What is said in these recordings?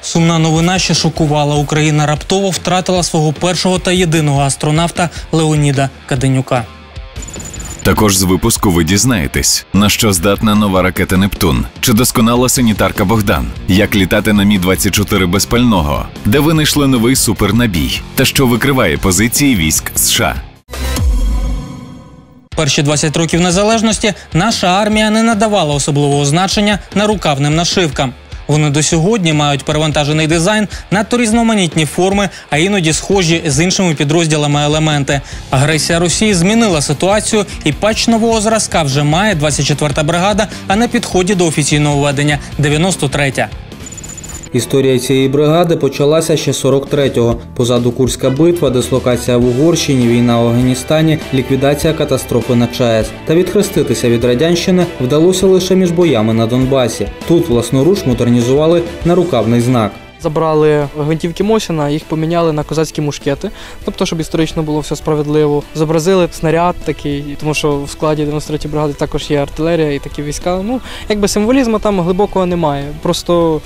Сумна новина, що шокувала. Україна раптово втратила свого першого та єдиного астронавта Леоніда Каденюка. Також з випуску ви дізнаєтесь, на що здатна нова ракета «Нептун», чи досконала санітарка «Богдан», як літати на Мі-24 без пального, де винайшли новий супернабій, та що викриває позиції військ США. Перші 20 років незалежності наша армія не надавала особливого значення нарукавним нашивкам. Вони до сьогодні мають перевантажений дизайн, надто різноманітні форми, а іноді схожі з іншими підрозділами елементи. Агресія Росії змінила ситуацію, і патч нового зразка вже має 24-та бригада, а на підході до офіційного ведення – 93-я. Історія цієї бригади почалася ще 43-го. Позаду Курська битва, дислокація в Угорщині, війна в Афганістані, ліквідація катастрофи на ЧАЕС. Та відхреститися від радянщини вдалося лише між боями на Донбасі. Тут власноруч модернізували нарукавний знак. Забрали гвинтівки Мосіна, їх поміняли на козацькі мушкети, тобто, щоб історично було все справедливо. Зобразили снаряд такий, тому що в складі 93-ї бригади також є артилерія і такі війська. Ну, якби символізму там глибокого немає. Просто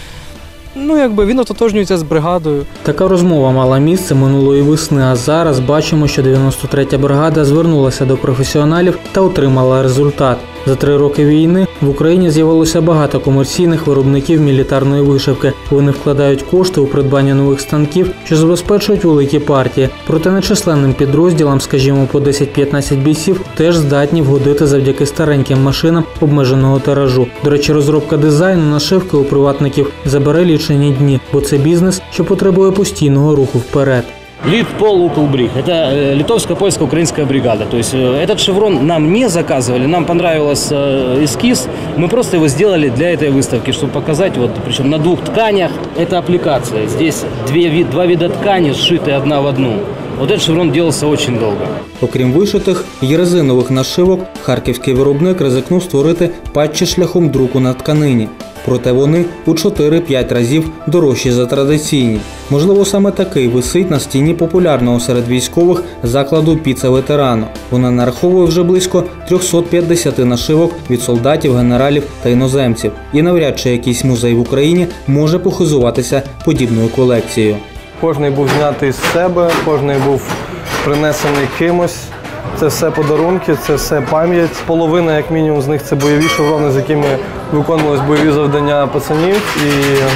він ототожнюється з бригадою. Така розмова мала місце минулої весни, а зараз бачимо, що 93-я бригада звернулася до професіоналів та отримала результат. За 3 роки війни в Україні з'явилося багато комерційних виробників мілітарної вишивки. Вони вкладають кошти у придбання нових станків, що забезпечують великі партії. Проте нечисленним підрозділам, скажімо, по 10-15 бійців, теж здатні вгодити завдяки стареньким машинам обмеженого тиражу. До речі, розробка дизайну нашивки у приватників забере лічені дні, бо це бізнес, що потребує постійного руху вперед. Литпол Укрбриг. Это литовско-польско-украинская бригада. То есть этот шеврон нам не заказывали, нам понравился эскиз. Мы просто его сделали для этой выставки, чтобы показать, причем на 2 тканях. Это аппликация. Здесь 2 вида ткани, сшитые одна в одну. Этот шеврон делался очень долго. Окрім вишитих і резинових нашивок, харківський виробник ризикнув створити патчі шляхом друку на тканині. Проте вони у 4-5 разів дорожчі за традиційні. Можливо, саме такий висить на стіні популярного серед військових закладу «Піца ветерану». Вона нараховує вже близько 350 нашивок від солдатів, генералів та іноземців. І навряд чи якийсь музей в Україні може похизуватися подібною колекцією. Кожний був знятий з себе, кожний був принесений кимось. Це все подарунки, це все пам'ять. Половина, як мінімум, з них – це бойові шеврони, з якими виконувались бойові завдання пацанів. І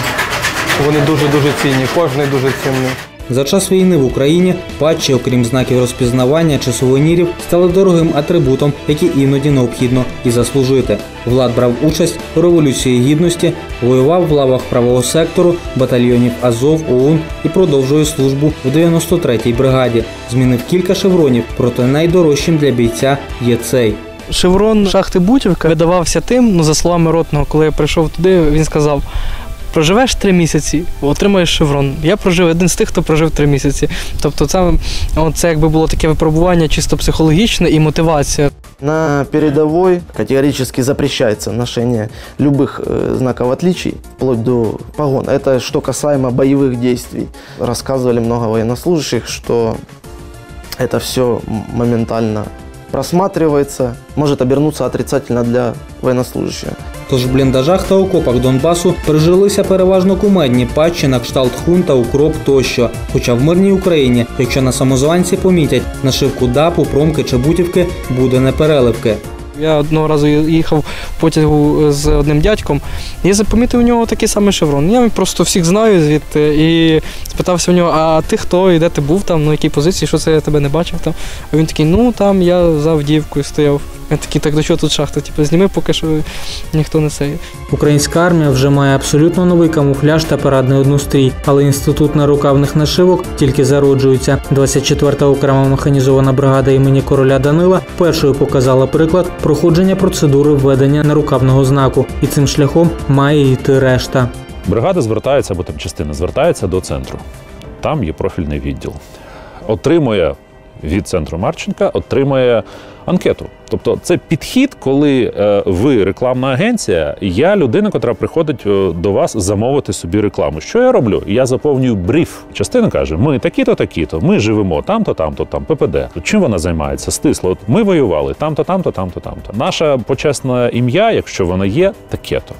вони дуже-дуже цінні, кожний дуже цінний. За час війни в Україні патчі, окрім знаків розпізнавання чи сувенірів, стали дорогим атрибутом, який іноді необхідно і заслужити. Влад брав участь у Революції Гідності, воював в лавах правого сектору, батальйонів Азов, ОУН і продовжує службу в 93-й бригаді. Змінив кілька шевронів, проте найдорожчим для бійця є цей. Шеврон шахти Бутівка видавався тим, за словами Ротного, коли я прийшов туди, він сказав: проживеш 3 місяці, отримаєш шеврон. Я прожив, один з тих, хто прожив 3 місяці. Тобто це якби було таке випробування чисто психологічне і мотивація. На передовой категорически запрещается ношение любых знаков отличий, вплоть до погон. Это что касаемо боевых действий. Рассказывали много военнослужащих, что это все моментально просматривается, может обернуться отрицательно для военнослужащего. Тож в бліндажах та окопах Донбасу прижилися переважно кумедні патчі на кшталт хунта, укроп тощо. Хоча в мирній Україні, якщо на самозванці помітять нашивку ДАПу, промки чи бутівки, буде не переливки. Я одного разу їхав в потягу з одним дядьком, і я помітив у нього такий самий шеврон. Я просто всіх знаю звідти і спитався у нього: а ти хто, і де ти був там, на якій позиції, що це я тебе не бачив там. А він такий: там я за Авдіївкою стояв. Я такий: так до чого тут шахта? Зніми, поки що ніхто не сеє. Українська армія вже має абсолютно новий камуфляж та парадний однострій, але інститут нарукавних нашивок тільки зароджується. 24-та окрема механізована бригада імені короля Данила першою показала приклад проходження процедури введення нарукавного знаку. І цим шляхом має йти решта. Бригада звертається, або там частина звертається до центру. Там є профільний відділ. Отримує від центру Марченка, отримує анкету. Тобто це підхід, коли ви рекламна агенція, я людина, яка приходить до вас замовити собі рекламу. Що я роблю? Я заповнюю бриф. Частина каже: ми такі-то, такі-то, ми живемо там-то, там-то, там, ППД. Чим вона займається? Стисло. Ми воювали там-то, там-то, там-то, там-то. Наше почесне ім'я, якщо воно є, таке-то.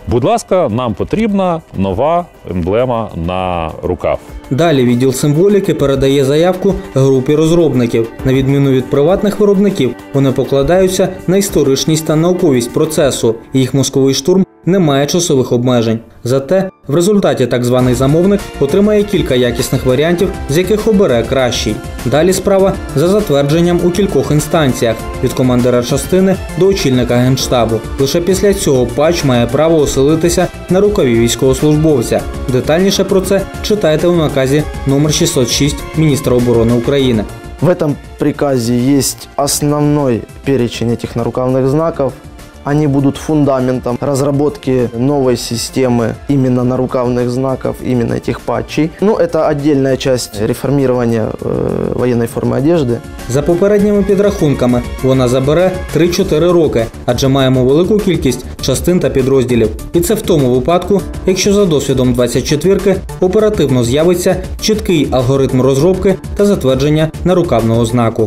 Будь ласка, нам потрібна нова емблема на рукав. Далі відділ символіки передає заявку групі розробників. На відміну від приватних виробників, вони покладаються на історичність та науковість процесу. Їх мозковий штурм не має часових обмежень. Зате в результаті так званий замовник отримає кілька якісних варіантів, з яких обере кращий. Далі справа за затвердженням у кількох інстанціях – від командира частини до очільника Генштабу. Лише після цього патч має право оселитися на рукаві військовослужбовця. Детальніше про це читайте у наказі номер 606 міністра оборони України. В этом приказе есть основной перечень этих нарукавных знаков. Они будут фундаментом разработки новой системы именно нарукавных знаков, именно этих патчей. Ну, это отдельная часть реформирования военной формы одежды. За попередніми підрахунками, вона забере 3-4 роки, адже маємо велику кількість частин та підрозділів. І це в тому випадку, якщо за досвідом 24-ки оперативно з'явиться чіткий алгоритм розробки та затвердження нарукавного знаку.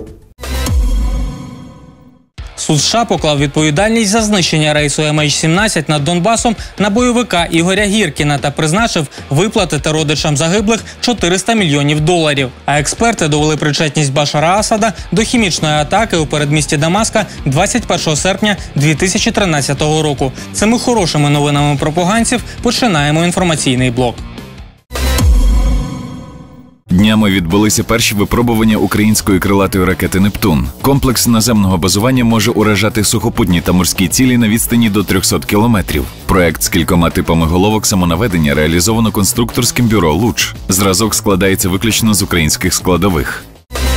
Суд США поклав відповідальність за знищення рейсу MH17 над Донбасом на бойовика Ігоря Гіркіна та призначив виплатити родичам загиблих $400 мільйонів. А експерти довели причетність Башара Асада до хімічної атаки у передмісті Дамаска 21 серпня 2013 року. Цими хорошими новинами про поганців починаємо інформаційний блок. Днями відбулися перші випробування української крилатої ракети «Нептун». Комплекс наземного базування може уражати сухопутні та морські цілі на відстані до 300 кілометрів. Проект з кількома типами головок самонаведення реалізовано конструкторським бюро «Луч». Зразок складається виключно з українських складових.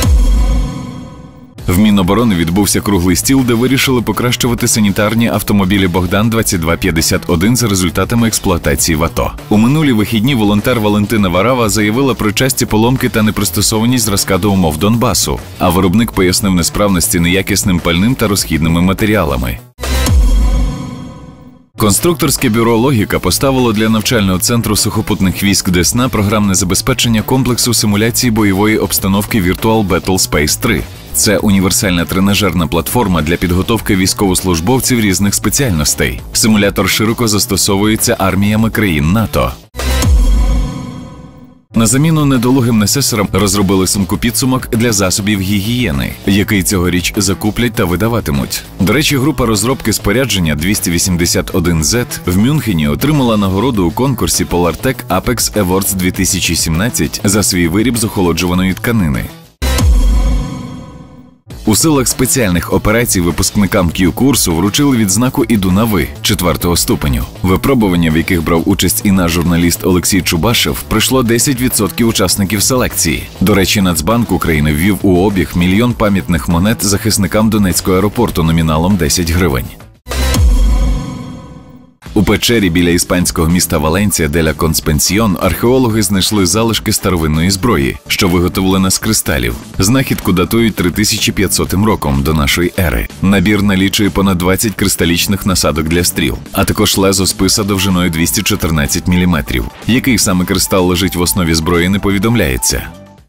В Міноборони відбувся круглий стіл, де вирішили покращувати санітарні автомобілі «Богдан-2251» за результатами експлуатації в АТО. У минулі вихідні волонтер Валентина Варава заявила про часті поломки та непристосованість зразка до умов Донбасу, а виробник пояснив несправності неякісним пальним та розхідними матеріалами. Конструкторське бюро «Логіка» поставило для навчального центру сухопутних військ Десна програмне забезпечення комплексу симуляції бойової обстановки Virtual Battle Space 3. Це універсальна тренажерна платформа для підготовки військовослужбовців різних спеціальностей. Симулятор широко застосовується арміями країн НАТО. На заміну недолугим несесорам розробили сумку-підсумок для засобів гігієни, який цьогоріч закуплять та видаватимуть. До речі, група розробки спорядження 281Z в Мюнхені отримала нагороду у конкурсі Polartec Apex Awards 2017 за свій виріб з охолоджуваної тканини. У силах спеціальних операцій випускникам Q-курсу вручили відзнаку «Іду на ви» 4-го ступеню. Випробування, в яких брав участь і наш журналіст Олексій Чубашев, пройшло 10% учасників селекції. До речі, Нацбанк України ввів у обіг 1 мільйон пам'ятних монет захисникам Донецького аеропорту номіналом 10 гривень. У печері біля іспанського міста Валенсія де ля Конспенсьйон археологи знайшли залишки старовинної зброї, що виготовлена з кристалів. Знахідку датують 3500 роком до нашої ери. Набір налічує понад 20 кристалічних насадок для стріл, а також лезо списа довжиною 214 мм. Який саме кристал лежить в основі зброї, не повідомляється.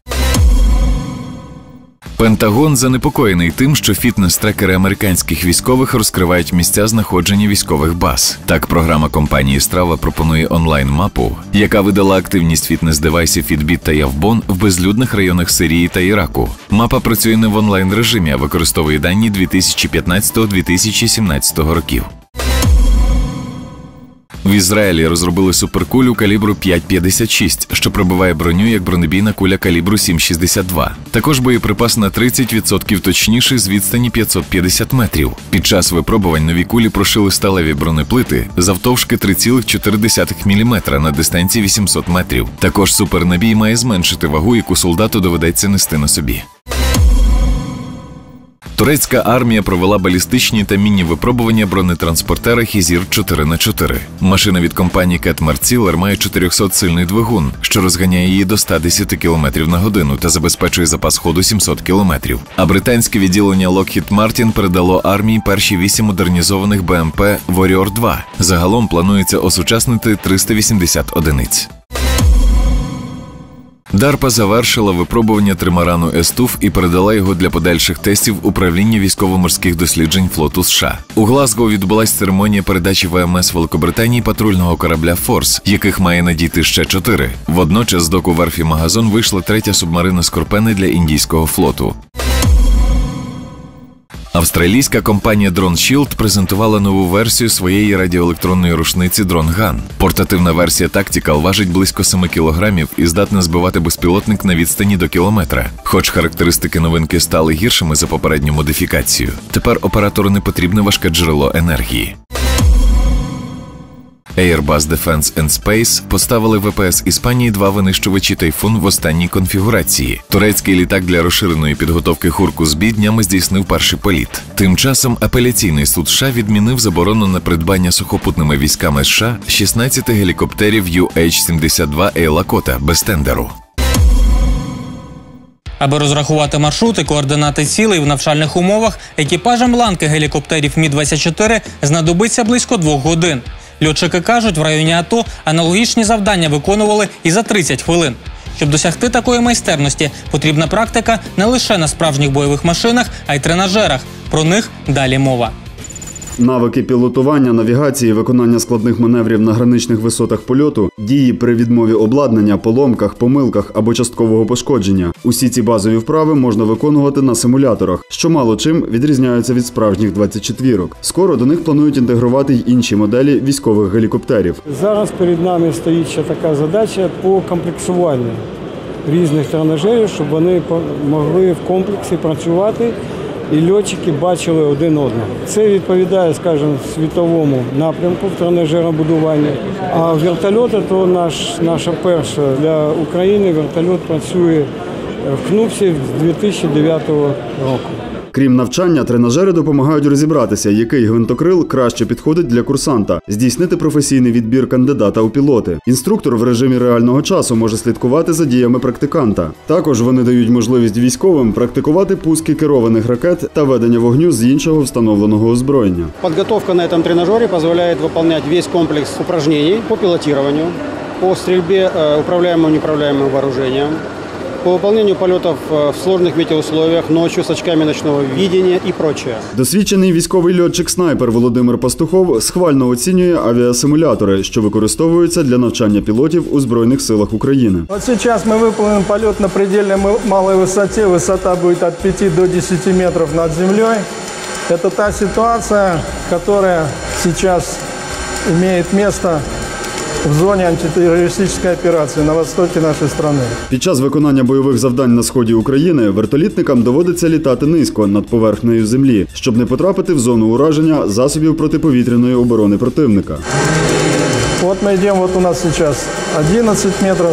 Пентагон занепокоєний тим, що фітнес-трекери американських військових розкривають місця знаходження військових баз. Так, програма компанії Strava пропонує онлайн-мапу, яка видала активність фітнес-девайсів Fitbit та Явбон в безлюдних районах Сирії та Іраку. Мапа працює не в онлайн-режимі, а використовує дані 2015-2017 років. В Ізраїлі розробили суперкулю калібру 5,56, що пробиває броню як бронебійна куля калібру 7,62. Також боєприпас на 30% точніший з відстані 550 метрів. Під час випробувань нові кулі прошили сталеві бронеплити завтовшки 3,4 мм на дистанції 800 метрів. Також супернабій має зменшити вагу, яку солдату доведеться нести на собі. Турецька армія провела балістичні та мінні випробування бронетранспортера Хізір 4х4. Машина від компанії Cat Martiller має 400-сильний двигун, що розганяє її до 110 км на годину та забезпечує запас ходу 700 км. А британське відділення Lockheed Martin передало армії перші 8 модернізованих БМП Warrior 2. Загалом планується осучаснити 380 одиниць. DARPA завершила випробування тримарану С-ТУФ і передала його для подальших тестів Управління військово-морських досліджень флоту США. У Глазго відбулась церемонія передачі ВМС Великобританії патрульного корабля «Форс», яких має надійти ще 4. Водночас з доку верфі «Магазон» вийшла 3-я субмарина «Скорпени» для індійського флоту. Австралійська компанія Drone Shield презентувала нову версію своєї радіоелектронної рушниці Drone Gun. Портативна версія Tactical важить близько 7 кілограмів і здатна збивати безпілотник на відстані до кілометра. Хоч характеристики новинки стали гіршими за попередню модифікацію, тепер оператору не потрібне важке джерело енергії. Airbus Defence and Space поставили ВПС Іспанії 2 винищувачі «Тайфун» в останній конфігурації. Турецький літак для розширеної підготовки Хуркус-Бі днями здійснив перший політ. Тим часом апеляційний суд США відмінив заборону на придбання сухопутними військами США 16 гелікоптерів UH-72 «Ейлакота» без тендеру. Аби розрахувати маршрути, координати цілей в навчальних умовах, екіпажам ланки гелікоптерів Мі-24 знадобиться близько 2 годин. Льотчики кажуть, в районі АТО аналогічні завдання виконували і за 30 хвилин. Щоб досягти такої майстерності, потрібна практика не лише на справжніх бойових машинах, а й тренажерах. Про них далі мова. Навики пілотування, навігації, виконання складних маневрів на граничних висотах польоту, дії при відмові обладнання, поломках, помилках або часткового пошкодження. Усі ці базові вправи можна виконувати на симуляторах, що мало чим відрізняються від справжніх 24-ок. Скоро до них планують інтегрувати й інші моделі військових гелікоптерів. Зараз перед нами стоїть ще така задача по комплексуванню різних тренажерів, щоб вони могли в комплексі працювати і льотчики бачили один одного. Це відповідає, скажімо, світовому напрямку в тренажеробудуванні. А вертольоти – то наша перша. Для України вертольот працює в Кнупсі з 2009 року. Крім навчання, тренажери допомагають розібратися, який гвинтокрил краще підходить для курсанта, здійснити професійний відбір кандидата у пілоти. Інструктор в режимі реального часу може слідкувати за діями практиканта. Також вони дають можливість військовим практикувати пуски керованих ракет та ведення вогню з іншого встановленого озброєння. Підготовка на цьому тренажері дозволяє виконувати весь комплекс упражнень по пілотуванню, по стрільбі управляємим і неуправляємим вооруженням, по выполнению полетов в сложных метеоусловиях, ночью с очками ночного видения и прочее. Досвідчений військовий льотчик-снайпер Володимир Пастухов схвально оцінює авіасимулятори, що використовуються для навчання пілотів у Збройних силах України. Вот сейчас мы выполним полет на предельно малой высоте. Высота будет от 5 до 10 метров над землей. Это та ситуация, которая сейчас имеет место в зоні антитерористичної операції на востокі нашої країни. Під час виконання бойових завдань на сході України вертолітникам доводиться літати низько над поверхнею землі, щоб не потрапити в зону ураження засобів протиповітряної оборони противника. От ми йдемо, от у нас зараз 11 метрів.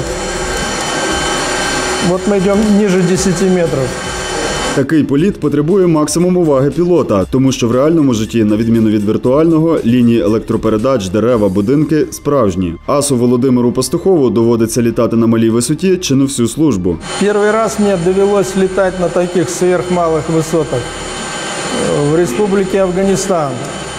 От ми йдемо ниже 10 метрів. Такий політ потребує максимум уваги пілота, тому що в реальному житті, на відміну від віртуального, лінії електропередач, дерева, будинки справжні. Асу Володимиру Пастухову доводиться літати на малій висоті чи не всю службу. Перший раз мені довелось літати на таких сверхмалих висотах в Республіці Афганістан.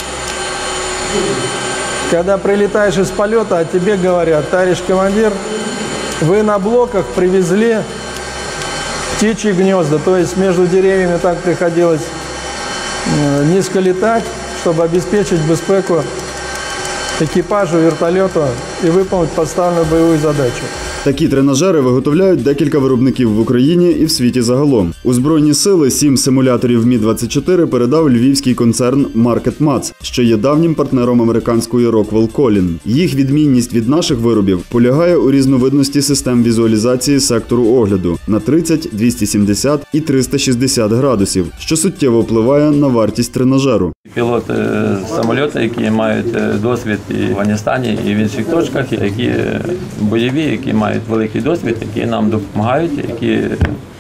Когда прилетаешь из полета, а тебе говорят: товарищ командир, вы на блоках привезли птичьи гнезда, то есть между деревьями так приходилось низко летать, чтобы обеспечить безпеку екіпажу вертольоту і виконати поставлену бойову задачу. Такі тренажери виготовляють декілька виробників в Україні і в світі загалом. У Збройні сили 7 симуляторів Мі-24 передав львівський концерн Market Mats, що є давнім партнером американської Rockwell Collin. Їх відмінність від наших виробів полягає у різновидності систем візуалізації сектору огляду на 30, 270 і 360 градусів, що суттєво впливає на вартість тренажеру. Пілоти самоліти, які мають досвід і в Афганістані, і в інших точках, які бойові, які мають великий досвід, які нам допомагають, які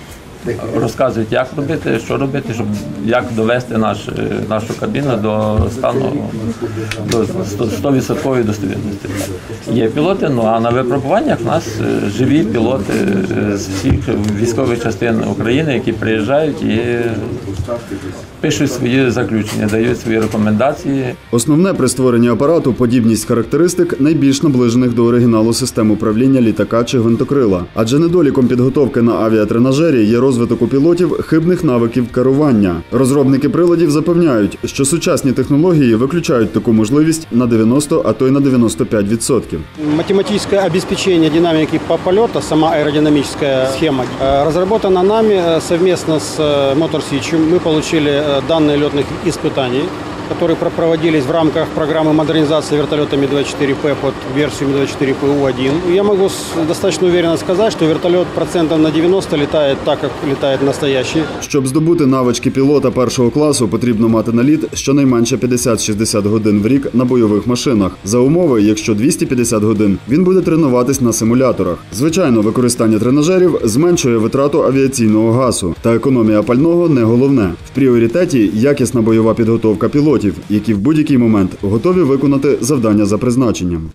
розказують, як робити, що робити, щоб як довести нашу кабіну до стану, до 100% достовірності. Є пілоти, а на випробуваннях в нас живі пілоти з всіх військових частин України, які приїжджають і пишуть свої заключення, дають свої рекомендації. Основне при створенні апарату – подібність характеристик, найбільш наближених до оригіналу систем управління літака чи гвинтокрила. Адже недоліком підготовки на авіатренажері є розвиток у пілотів хибних навиків керування. Розробники приладів запевняють, що сучасні технології виключають таку можливість на 90, а то й на 95%. Математическое обеспечение динамики полета, сама аэродинамическая схема, разработана нами совместно с Motor Sich. Мы получили данные летных испытаний, которые проводились в рамках программы модернизации вертолета Ми-24П под версию Ми-24ПУ-1. Я могу достаточно уверенно сказать, что вертолет процентов на 90 летает так, как летает настоящий. Щоб здобути навички пілота першого класу, потрібно мати наліт щонайменше 50-60 годин в рік на бойових машинах. За умови, якщо 250 годин, він буде тренуватись на симуляторах. Звичайно, використання тренажерів зменшує витрату авіаційного газу. Та економія пального не головне. В пріоритеті якісна бойова підготовка пілотів, які в будь-який момент готові виконати завдання за призначенням.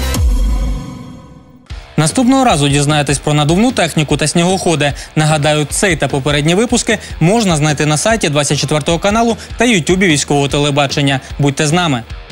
Наступного разу дізнаєтесь про надувну техніку та снігоходи. Нагадаю, цей та попередні випуски можна знайти на сайті 24 каналу та ютубі військового телебачення. Будьте з нами!